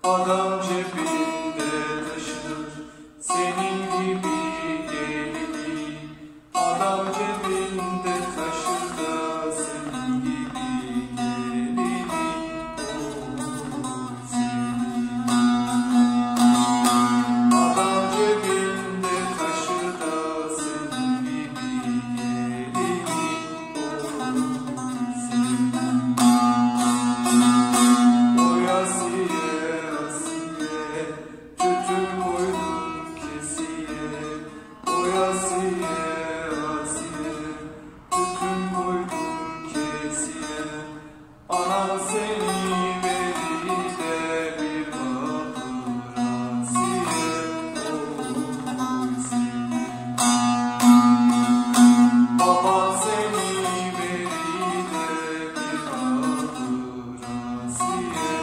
Adam cebinde taşır senin gibi gelini. Adam cebinde taşır da senin gibi gelini. Oy senin. Adam cebinde taşır da senin gibi gelini. Oy senin. Oy Asiye, Asiye, tütün koydum kesiye. Oy Asiye, Asiye, tütün koydum kesiye. Anam seni veri de bir bakır Asiye. Oy senin. Baban seni veri de bir bakır Asiye.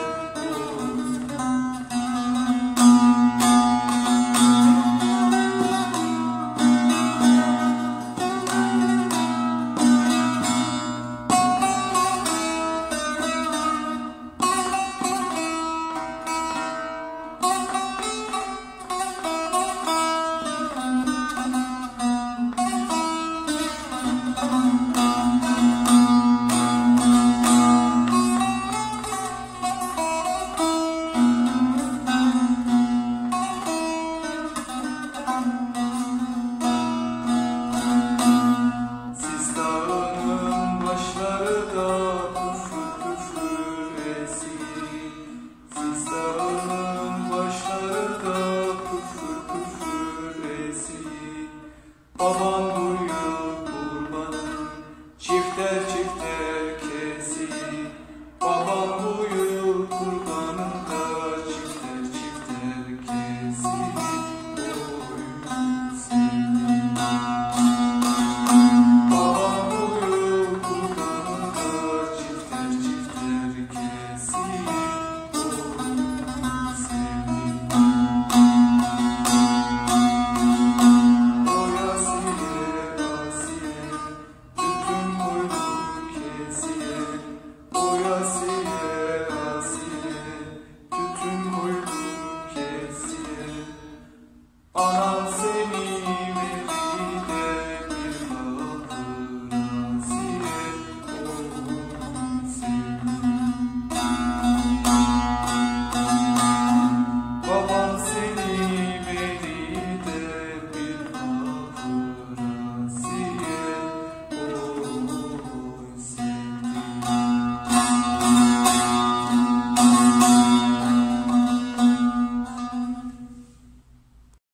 Siz dağının başları da küfür küfür esir. Siz dağının başları da küfür küfür esir. Baban bu yıl kurbanı çifter çifter kesir. Baban bu yıl kurbanı da çifter çifter kesir. Oy senin. Babam bu yıl kurbanı da çifter çifter kesir. Oy senin. Oy Asiye, Asiye, tütün koydum kesiye. Oy Asiye.